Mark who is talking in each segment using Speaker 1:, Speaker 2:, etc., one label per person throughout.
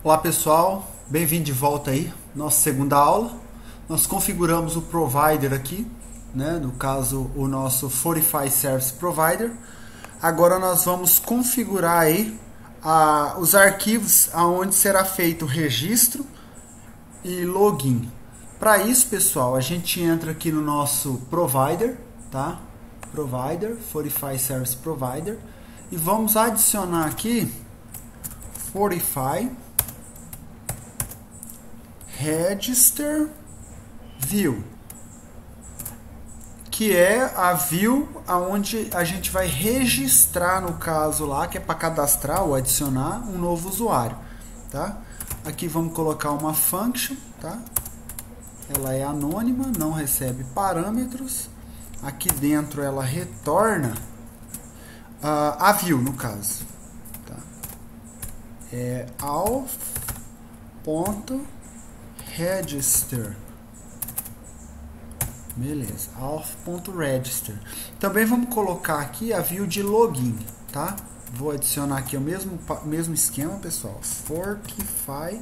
Speaker 1: Olá pessoal, bem-vindo de volta aí, nossa segunda aula. Nós configuramos o provider aqui, né? No caso o nosso Fortify Service Provider. Agora nós vamos configurar aí os arquivos aonde será feito o registro e login. Para isso, pessoal, a gente entra aqui no nosso provider, tá? Provider, Fortify Service Provider, e vamos adicionar aqui Fortify Register View, que é a view aonde a gente vai registrar, no caso lá, que é para cadastrar ou adicionar um novo usuário, tá? Aqui vamos colocar uma function, tá? Ela é anônima, não recebe parâmetros. Aqui dentro ela retorna a view, no caso, tá? É auth.register. Beleza, auth.register. Também vamos colocar aqui a view de login, tá? Vou adicionar aqui o mesmo esquema, pessoal. Fortify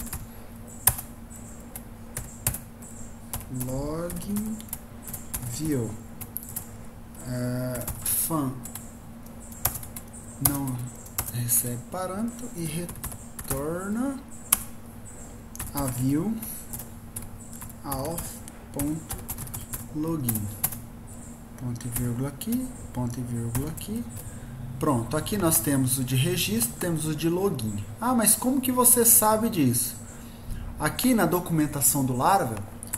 Speaker 1: login view. Fun não recebe parâmetro e retorna a view auth.login. Ponto e vírgula aqui, ponto e vírgula aqui. Pronto, aqui nós temos o de registro, temos o de login. Ah, mas como que você sabe disso? Aqui na documentação do Laravel,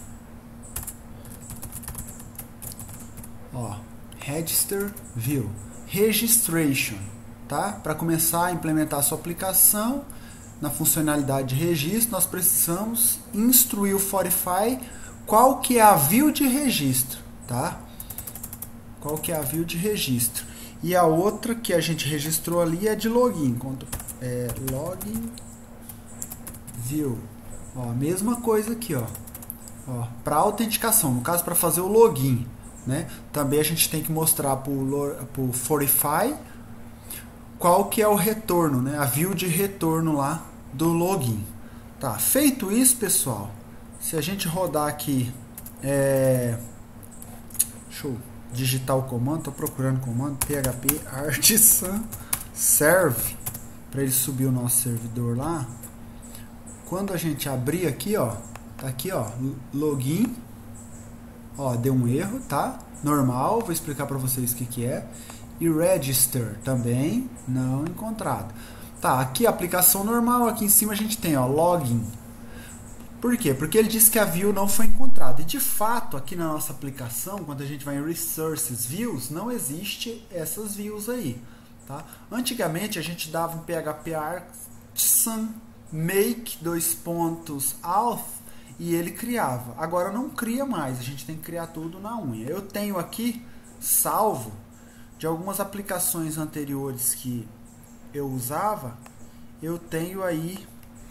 Speaker 1: ó, Register View, Registration, tá? Para começar a implementar a sua aplicação na funcionalidade de registro, nós precisamos instruir o Fortify qual que é a view de registro, tá? Qual que é a view de registro. E a outra que a gente registrou ali é de login, login view. Ó, mesma coisa aqui, ó para autenticação, no caso para fazer o login, né? Também a gente tem que mostrar para o Fortify qual que é o retorno, né? A view de retorno lá do login. Tá, feito isso, pessoal, se a gente rodar aqui, deixa eu digitar o comando, tô procurando o comando, php artisan serve, para ele subir o nosso servidor lá. Quando a gente abrir aqui, ó, tá aqui, ó, login, ó, deu um erro, tá? Normal, vou explicar para vocês o que é. E register também não encontrado. Tá, aqui a aplicação normal, aqui em cima a gente tem, ó, login. Por quê? Porque ele disse que a view não foi encontrada. E de fato, aqui na nossa aplicação, quando a gente vai em Resources Views, não existe essas views aí, tá? Antigamente a gente dava um php artisan make auth e ele criava. Agora não cria mais, a gente tem que criar tudo na unha. Eu tenho aqui salvo de algumas aplicações anteriores que eu usava, eu tenho aí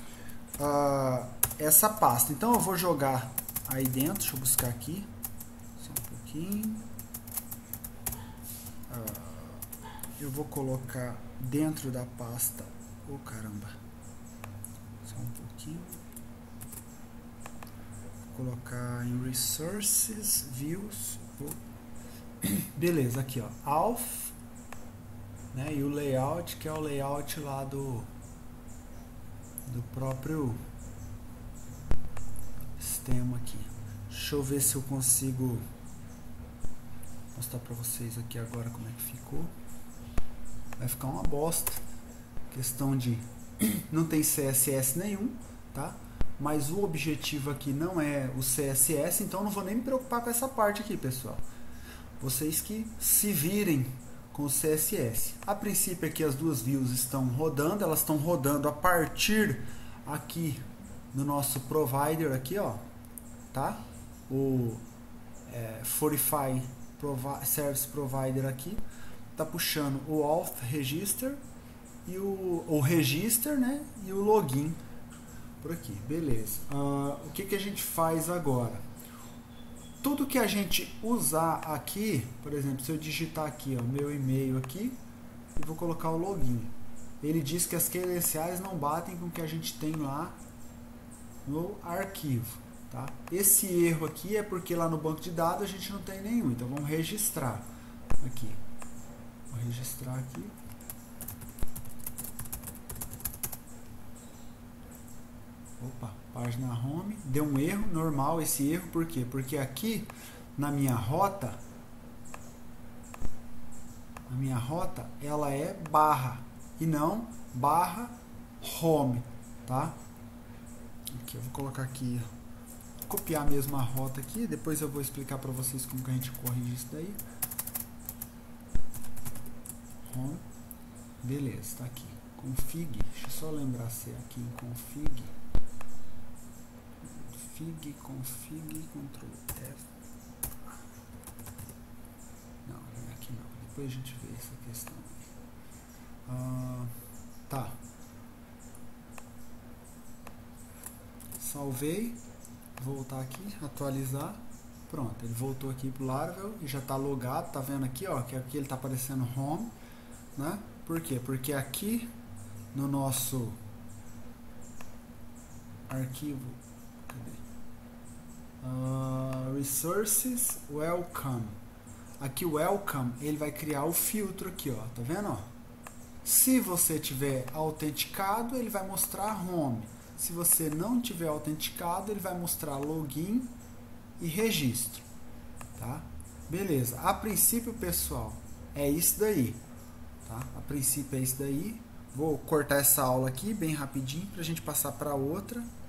Speaker 1: essa pasta. Então eu vou jogar aí dentro, deixa eu buscar aqui, só um pouquinho. Eu vou colocar dentro da pasta, caramba, só um pouquinho. Vou colocar em Resources, Views, beleza, aqui ó, auth, né, e o layout, que é o layout lá do próprio sistema aqui. Deixa eu ver se eu consigo mostrar para vocês aqui agora como é que ficou. Vai ficar uma bosta, questão de não tem CSS nenhum, tá? Mas o objetivo aqui não é o CSS, então não vou nem me preocupar com essa parte aqui, pessoal. Vocês que se virem com o CSS. A princípio aqui as duas views estão rodando, elas estão rodando a partir aqui no nosso provider aqui, ó, tá? O Fortify Service Provider aqui tá puxando o auth register e o register, né? E o login por aqui, beleza. O que a gente faz agora? Tudo que a gente usar aqui, por exemplo, se eu digitar aqui, ó, meu e-mail aqui, e vou colocar o login. ele diz que as credenciais não batem com o que a gente tem lá no arquivo. Tá? Esse erro aqui é porque lá no banco de dados a gente não tem nenhum, então vamos registrar aqui. Vou registrar aqui. Opa, página home, deu um erro, normal esse erro, por quê? Porque aqui na minha rota ela é barra e não barra home, tá? Aqui eu vou colocar aqui, copiar mesmo a rota aqui, depois eu vou explicar para vocês como que a gente corrige isso daí. Home, beleza, tá aqui. Config, deixa eu só lembrar se é aqui em config, Ctrl F. Não, não é aqui não. Depois a gente vê essa questão aí. Tá. Salvei. Voltar aqui, atualizar. Pronto, ele voltou aqui pro Laravel e já está logado. Tá vendo aqui, ó, que aqui ele tá aparecendo home, né? Por quê? Porque aqui no nosso arquivo, cadê? Resources Welcome. Aqui o Welcome, ele vai criar o filtro aqui, ó, tá vendo, ó? Se você tiver autenticado, ele vai mostrar home. Se você não tiver autenticado, ele vai mostrar login e registro, tá? Beleza. A princípio, pessoal, é isso daí, tá? A princípio é isso daí. Vou cortar essa aula aqui bem rapidinho para a gente passar para outra.